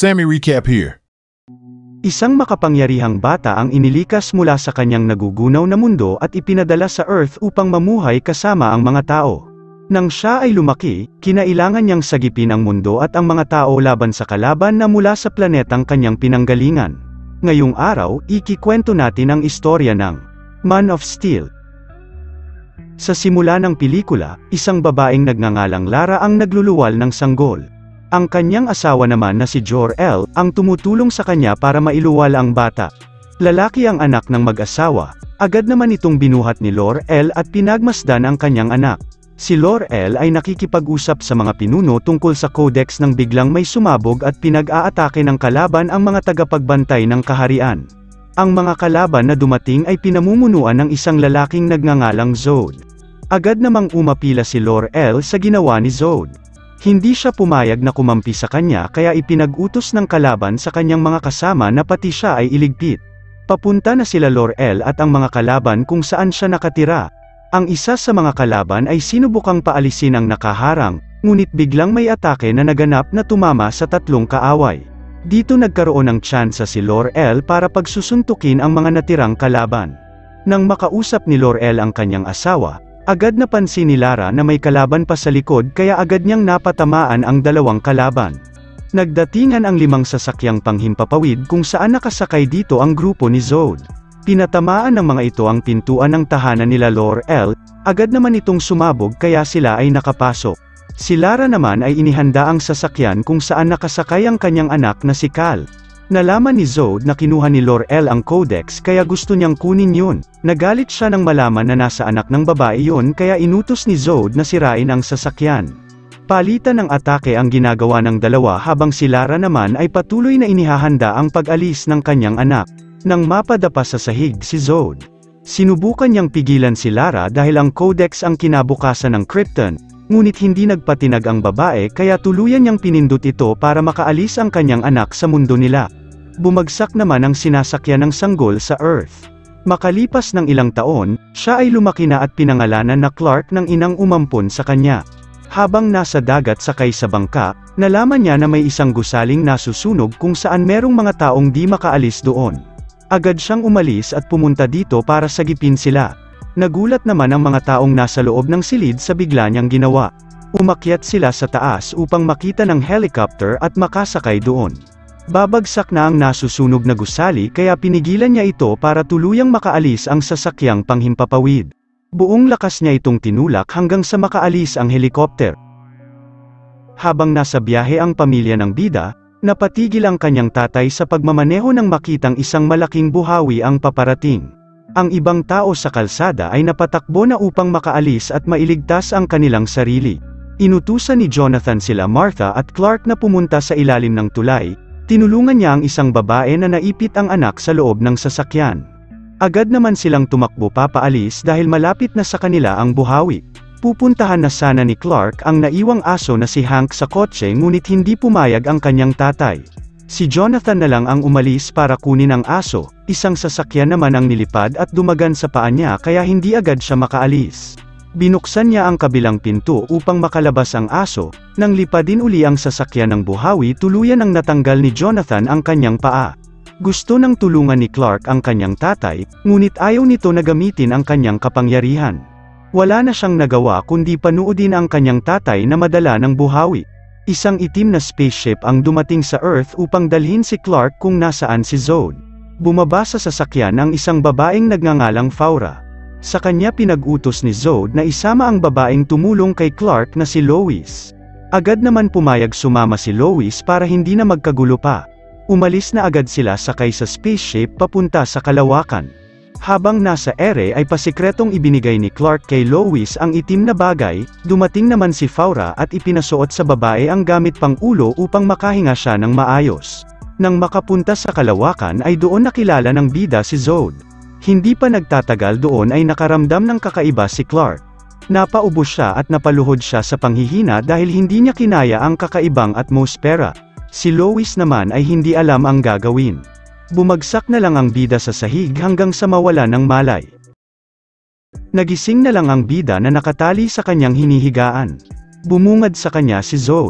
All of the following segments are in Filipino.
Sammy recap here. Isang makapangyarihang bata ang inilikas mula sa kanyang nagugunaw na mundo at ipinadala sa Earth upang mamuhay kasama ang mga tao. Nang siya ay lumaki, kinailangan niyang sagipin ang mundo at ang mga tao laban sa kalaban na mula sa planetang kanyang pinanggalingan. Ngayong araw, ikikwento natin ang istorya ng Man of Steel. Sa simula ng pelikula, isang babaeng nagngangalang Lara ang nagluluwal ng sanggol. Ang kanyang asawa naman na si Jor-El, ang tumutulong sa kanya para mailuwal ang bata. Lalaki ang anak ng mag-asawa, agad naman itong binuhat ni Lor-El at pinagmasdan ang kanyang anak. Si Lor-El ay nakikipag-usap sa mga pinuno tungkol sa codex nang biglang may sumabog at pinag-aatake ng kalaban ang mga tagapagbantay ng kaharian. Ang mga kalaban na dumating ay pinamumunuan ng isang lalaking nagngangalang Zod. Agad namang umapila si Lor-El sa ginawa ni Zod. Hindi siya pumayag na kumampi sa kanya kaya ipinag-utos ng kalaban sa kanyang mga kasama na pati siya ay iligpit. Papunta na sila Lor-El at ang mga kalaban kung saan siya nakatira. Ang isa sa mga kalaban ay sinubukang paalisin ang nakaharang, ngunit biglang may atake na naganap na tumama sa tatlong kaaway. Dito nagkaroon ng tsansa si Lor-El para pagsusuntukin ang mga natirang kalaban. Nang makausap ni Lor-El ang kanyang asawa, agad napansin ni Lara na may kalaban pa sa likod kaya agad niyang napatamaan ang dalawang kalaban. Nagdatingan ang 5 sasakyang panghimpapawid kung saan nakasakay dito ang grupo ni Zod. Pinatamaan ng mga ito ang pintuan ng tahanan nila Lor-El, agad naman itong sumabog kaya sila ay nakapasok. Si Lara naman ay inihanda ang sasakyan kung saan nakasakay ang kanyang anak na si Cal. Nalaman ni Zod na kinuha ni Lor-El ang codex kaya gusto niyang kunin yun. Nagalit siya nang malaman na nasa anak ng babae yun kaya inutos ni Zod na sirain ang sasakyan. Palitan ng atake ang ginagawa ng dalawa habang si Lara naman ay patuloy na inihahanda ang pag-alis ng kanyang anak. Nang mapadapa sa sahig si Zod, sinubukan niyang pigilan si Lara dahil ang codex ang kinabukasan ng Krypton, ngunit hindi nagpatinag ang babae kaya tuluyan niyang pinindot ito para makaalis ang kanyang anak sa mundo nila. Bumagsak naman ang sinasakyan ng sanggol sa Earth. Makalipas ng ilang taon, siya ay lumaki na at pinangalanan na Clark ng inang umampon sa kanya. Habang nasa dagat sakay sa bangka, nalaman niya na may isang gusaling nasusunog kung saan merong mga taong di makaalis doon. Agad siyang umalis at pumunta dito para sagipin sila. Nagulat naman ang mga taong nasa loob ng silid sa bigla niyang ginawa. Umakyat sila sa taas upang makita ng helicopter at makasakay doon. Babagsak na ang nasusunog na gusali kaya pinigilan niya ito para tuluyang makaalis ang sasakyang panghimpapawid. Buong lakas niya itong tinulak hanggang sa makaalis ang helicopter. Habang nasa biyahe ang pamilya ng bida, napatigil ang kanyang tatay sa pagmamaneho nang makitang isang malaking buhawi ang paparating. Ang ibang tao sa kalsada ay napatakbo na upang makaalis at mailigtas ang kanilang sarili. Inutusan ni Jonathan sila Martha at Clark na pumunta sa ilalim ng tulay. Tinulungan niya ang isang babae na naipit ang anak sa loob ng sasakyan. Agad naman silang tumakbo papaalis dahil malapit na sa kanila ang buhawi. Pupuntahan na sana ni Clark ang naiwang aso na si Hank sa kotse ngunit hindi pumayag ang kanyang tatay. Si Jonathan na lang ang umalis para kunin ang aso, isang sasakyan naman ang nilipad at dumagan sa paa niya kaya hindi agad siya makaalis. Binuksan niya ang kabilang pinto upang makalabas ang aso, nang lipadin uli ang sasakyan ng buhawi tuluyan ang natanggal ni Jonathan ang kanyang paa. Gusto nang tulungan ni Clark ang kanyang tatay, ngunit ayaw nito na gamitin ang kanyang kapangyarihan. Wala na siyang nagawa kundi panuodin ang kanyang tatay na madala ng buhawi. Isang itim na spaceship ang dumating sa Earth upang dalhin si Clark kung nasaan si Zod. Bumaba sa sasakyan ang isang babaeng nagngangalang Faura. Sa kanya pinag-utos ni Zod na isama ang babaeng tumulong kay Clark na si Lois. Agad naman pumayag sumama si Lois para hindi na magkagulo pa. Umalis na agad sila sakay sa spaceship papunta sa kalawakan. Habang nasa ere ay pasikretong ibinigay ni Clark kay Lois ang itim na bagay, dumating naman si Faura at ipinasuot sa babae ang gamit pang ulo upang makahinga siya ng maayos. Nang makapunta sa kalawakan ay doon nakilala ng bida si Zod. Hindi pa nagtatagal doon ay nakaramdam ng kakaiba si Clark. Napaubos siya at napaluhod siya sa panghihina dahil hindi niya kinaya ang kakaibang atmosfera. Si Lois naman ay hindi alam ang gagawin. Bumagsak na lang ang bida sa sahig hanggang sa mawala ng malay. Nagising na lang ang bida na nakatali sa kanyang hinihigaan. Bumungad sa kanya si Zod.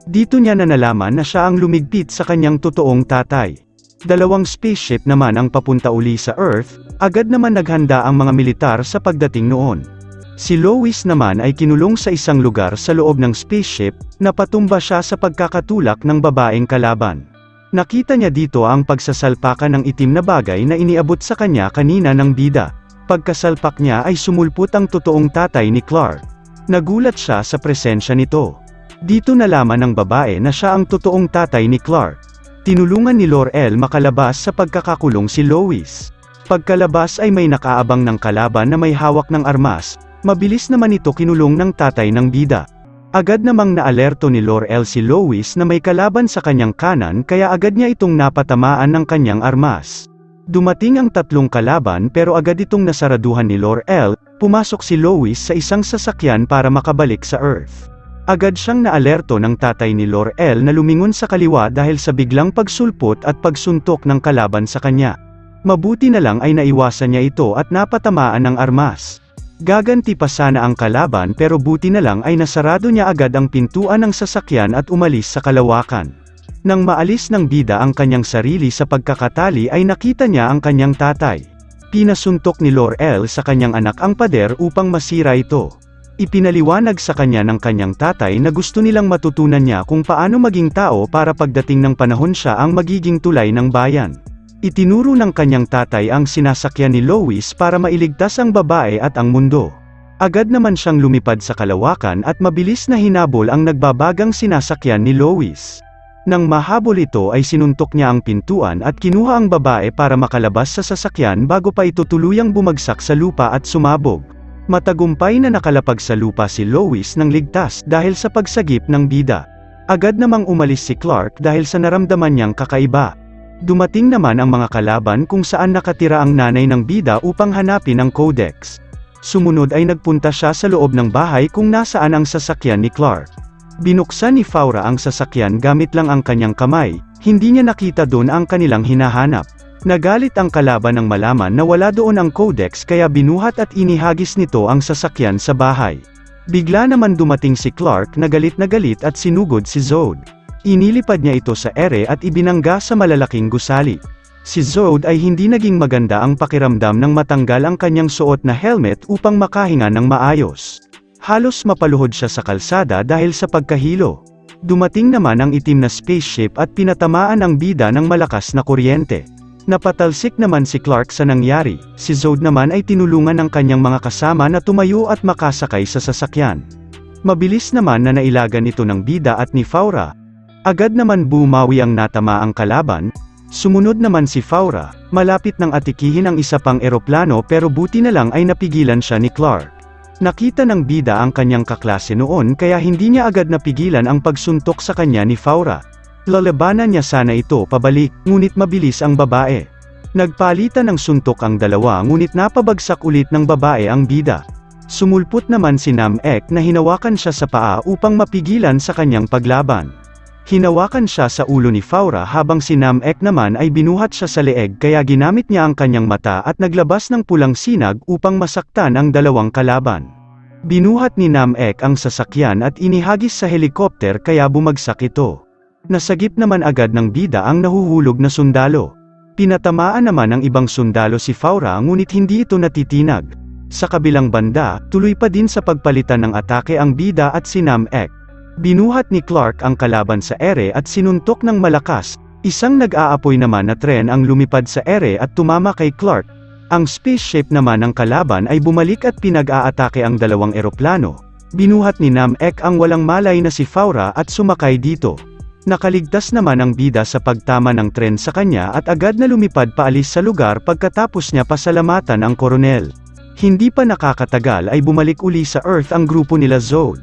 Dito niya na nalaman na siya ang lumigpit sa kanyang totoong tatay. Dalawang spaceship naman ang papunta uli sa Earth, agad naman naghanda ang mga militar sa pagdating noon. Si Lois naman ay kinulong sa isang lugar sa loob ng spaceship, napatumba siya sa pagkakatulak ng babaeng kalaban. Nakita niya dito ang pagsasalpakan ng itim na bagay na iniabot sa kanya kanina ng bida. Pagkasalpak niya ay sumulpot ang totoong tatay ni Clark. Nagulat siya sa presensya nito. Dito nalaman ng babae na siya ang totoong tatay ni Clark. Tinulungan ni Laurel makalabas sa pagkakakulong si Lois. Pagkalabas ay may nakaabang ng kalaban na may hawak ng armas, mabilis naman ito kinulong ng tatay ng bida. Agad namang naalerto ni Laurel si Lois na may kalaban sa kanyang kanan kaya agad niya itong napatamaan ng kanyang armas. Dumating ang tatlong kalaban pero agad itong nasaraduhan ni Laurel, pumasok si Lois sa isang sasakyan para makabalik sa Earth. Agad siyang naalerto ng tatay ni Laurel na lumingon sa kaliwa dahil sa biglang pagsulpot at pagsuntok ng kalaban sa kanya. Mabuti na lang ay naiwasan niya ito at napatamaan ng armas. Gaganti pa sana ang kalaban pero buti na lang ay nasarado niya agad ang pintuan ng sasakyan at umalis sa kalawakan. Nang maalis ng bida ang kanyang sarili sa pagkakatali ay nakita niya ang kanyang tatay. Pinasuntok ni Laurel sa kanyang anak ang pader upang masira ito. Ipinaliwanag sa kanya ng kanyang tatay na gusto nilang matutunan niya kung paano maging tao para pagdating ng panahon siya ang magiging tulay ng bayan. Itinuro ng kanyang tatay ang sinasakyan ni Lois para mailigtas ang babae at ang mundo. Agad naman siyang lumipad sa kalawakan at mabilis na hinabol ang nagbabagang sinasakyan ni Lois. Nang mahabol ito ay sinuntok niya ang pintuan at kinuha ang babae para makalabas sa sasakyan bago pa ito tuluyang bumagsak sa lupa at sumabog. Matagumpay na nakalapag sa lupa si Lois nang ligtas dahil sa pagsagip ng bida. Agad namang umalis si Clark dahil sa naramdaman niyang kakaiba. Dumating naman ang mga kalaban kung saan nakatira ang nanay ng bida upang hanapin ang codex. Sumunod ay nagpunta siya sa loob ng bahay kung nasaan ang sasakyan ni Clark. Binuksan ni Faura ang sasakyan gamit lang ang kanyang kamay, hindi niya nakita doon ang kanilang hinahanap. Nagalit ang kalaban nang malaman na wala doon ang codex kaya binuhat at inihagis nito ang sasakyan sa bahay. Bigla naman dumating si Clark na galit at sinugod si Zod. Inilipad niya ito sa ere at ibinangga sa malalaking gusali. Si Zod ay hindi naging maganda ang pakiramdam nang matanggal ang kanyang suot na helmet upang makahinga ng maayos. Halos mapaluhod siya sa kalsada dahil sa pagkahilo. Dumating naman ang itim na spaceship at pinatamaan ang bida ng malakas na kuryente. Napatalsik naman si Clark sa nangyari, si Zod naman ay tinulungan ng kanyang mga kasama na tumayo at makasakay sa sasakyan. Mabilis naman na nailagan ito ng bida at ni Faura. Agad naman bumawi ang natamaang kalaban. Sumunod naman si Faura, malapit nang atikihin ang isa pang eroplano pero buti na lang ay napigilan siya ni Clark. Nakita ng bida ang kanyang kaklase noon kaya hindi niya agad napigilan ang pagsuntok sa kanya ni Faura. Lalabanan niya sana ito pabalik, ngunit mabilis ang babae. Nagpalitan ng suntok ang dalawa ngunit napabagsak ulit ng babae ang bida. Sumulpot naman si Nam-ek na hinawakan siya sa paa upang mapigilan sa kanyang paglaban. Hinawakan siya sa ulo ni Faura habang si Nam-ek naman ay binuhat siya sa leeg kaya ginamit niya ang kanyang mata at naglabas ng pulang sinag upang masaktan ang dalawang kalaban. Binuhat ni Nam-ek ang sasakyan at inihagis sa helikopter kaya bumagsak ito. Nasagip naman agad ng bida ang nahuhulog na sundalo. Pinatamaan naman ng ibang sundalo si Faura ngunit hindi ito natitinag. Sa kabilang banda, tuloy pa din sa pagpalitan ng atake ang bida at si Nam-ek. Binuhat ni Clark ang kalaban sa ere at sinuntok ng malakas. Isang nag-aapoy naman na tren ang lumipad sa ere at tumama kay Clark. Ang spaceship naman ng kalaban ay bumalik at pinag-aatake ang dalawang eroplano. Binuhat ni Nam-ek ang walang malay na si Faura at sumakay dito. Nakaligtas naman ang bida sa pagtama ng tren sa kanya at agad na lumipad paalis sa lugar pagkatapos niya pasalamatan ang koronel. Hindi pa nakakatagal ay bumalik uli sa Earth ang grupo nila Zod.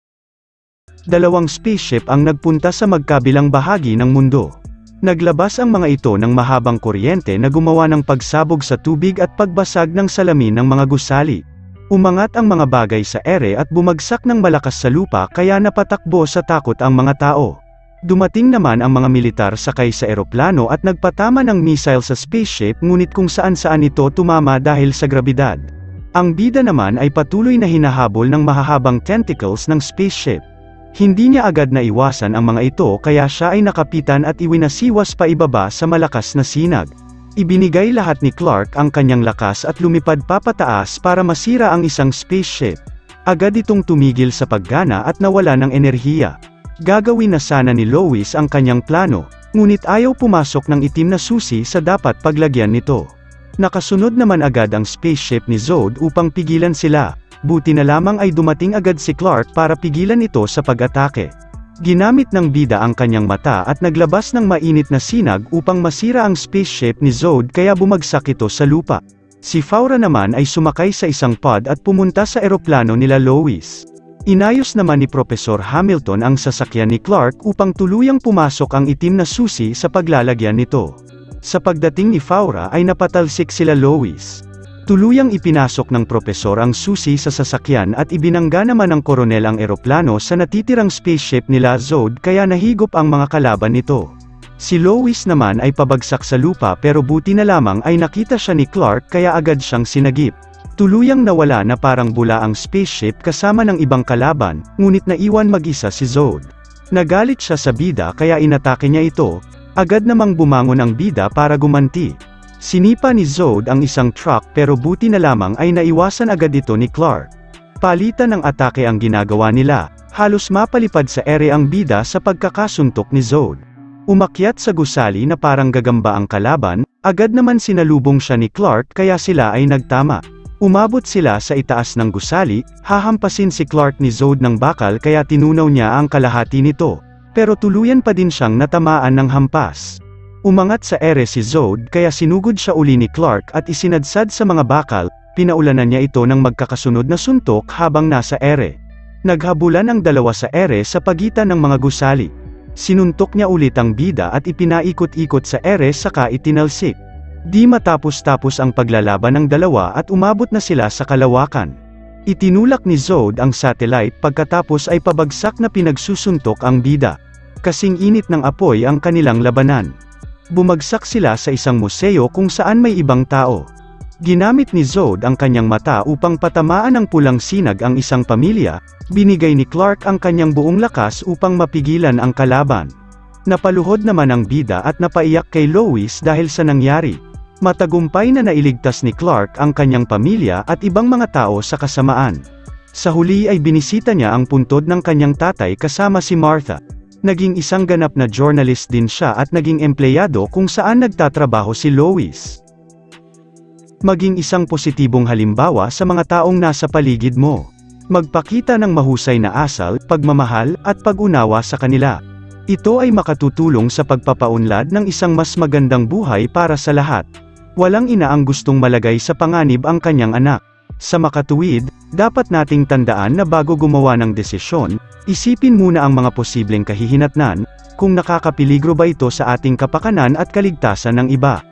Dalawang spaceship ang nagpunta sa magkabilang bahagi ng mundo. Naglabas ang mga ito ng mahabang kuryente na gumawa ng pagsabog sa tubig at pagbasag ng salamin ng mga gusali. Umangat ang mga bagay sa ere at bumagsak ng malakas sa lupa kaya napatakbo sa takot ang mga tao. Dumating naman ang mga militar sakay sa eroplano at nagpatama ng missile sa spaceship ngunit kung saan-saan ito tumama dahil sa grabidad. Ang bida naman ay patuloy na hinahabol ng mahahabang tentacles ng spaceship. Hindi niya agad naiwasan ang mga ito kaya siya ay nakapitan at iwinasiwas pa ibaba sa malakas na sinag. Ibinigay lahat ni Clark ang kanyang lakas at lumipad papataas para masira ang isang spaceship. Agad itong tumigil sa paggana at nawala ng enerhiya. Gagawin na sana ni Lois ang kanyang plano, ngunit ayaw pumasok ng itim na susi sa dapat paglagyan nito. Nakasunod naman agad ang spaceship ni Zod upang pigilan sila, buti na lamang ay dumating agad si Clark para pigilan ito sa pag-atake. Ginamit ng bida ang kanyang mata at naglabas ng mainit na sinag upang masira ang spaceship ni Zod kaya bumagsak ito sa lupa. Si Faura naman ay sumakay sa isang pod at pumunta sa eroplano nila Lois. Inayos naman ni Professor Hamilton ang sasakyan ni Clark upang tuluyang pumasok ang itim na susi sa paglalagyan nito. Sa pagdating ni Faura ay napatalsik sila Lois. Tuluyang ipinasok ng propesor ang susi sa sasakyan at ibinangga naman ng koronel ang eroplano sa natitirang spaceship nila Zod kaya nahigop ang mga kalaban nito. Si Lois naman ay pabagsak sa lupa pero buti na lamang ay nakita siya ni Clark kaya agad siyang sinagip. Tuluyang nawala na parang bula ang spaceship kasama ng ibang kalaban, ngunit naiwan mag-isa si Zod. Nagalit siya sa bida kaya inatake niya ito, agad namang bumangon ang bida para gumanti. Sinipa ni Zod ang isang truck pero buti na lamang ay naiwasan agad ito ni Clark. Palitan ng atake ang ginagawa nila, halos mapalipad sa ere ang bida sa pagkakasuntok ni Zod. Umakyat sa gusali na parang gagamba ang kalaban, agad naman sinalubong siya ni Clark kaya sila ay nagtama. Umabot sila sa itaas ng gusali, hahampasin si Clark ni Zod ng bakal kaya tinunaw niya ang kalahati nito, pero tuluyan pa din siyang natamaan ng hampas. Umangat sa ere si Zod kaya sinugod siya uli ni Clark at isinadsad sa mga bakal, pinaulanan niya ito ng magkakasunod na suntok habang nasa ere. Naghabulan ang dalawa sa ere sa pagitan ng mga gusali. Sinuntok niya ulit ang bida at ipinaikot-ikot sa ere saka itinalsik. Di matapos-tapos ang paglalaban ng dalawa at umabot na sila sa kalawakan. Itinulak ni Zod ang satellite pagkatapos ay pabagsak na pinagsusuntok ang bida. Kasing init ng apoy ang kanilang labanan. Bumagsak sila sa isang museo kung saan may ibang tao. Ginamit ni Zod ang kanyang mata upang patamaan ng pulang sinag ang isang pamilya, binigay ni Clark ang kanyang buong lakas upang mapigilan ang kalaban. Napaluhod naman ang bida at napaiyak kay Lois dahil sa nangyari. Matagumpay na nailigtas ni Clark ang kanyang pamilya at ibang mga tao sa kasamaan. Sa huli ay binisita niya ang puntod ng kanyang tatay kasama si Martha. Naging isang ganap na journalist din siya at naging empleyado kung saan nagtatrabaho si Lois. Maging isang positibong halimbawa sa mga taong nasa paligid mo. Magpakita ng mahusay na asal, pagmamahal, at pag-unawa sa kanila. Ito ay makatutulong sa pagpapaunlad ng isang mas magandang buhay para sa lahat. Walang ina ang gustong malagay sa panganib ang kanyang anak. Sa makatuwid, dapat nating tandaan na bago gumawa ng desisyon, isipin muna ang mga posibleng kahihinatnan, kung nakakapeligro ba ito sa ating kapakanan at kaligtasan ng iba.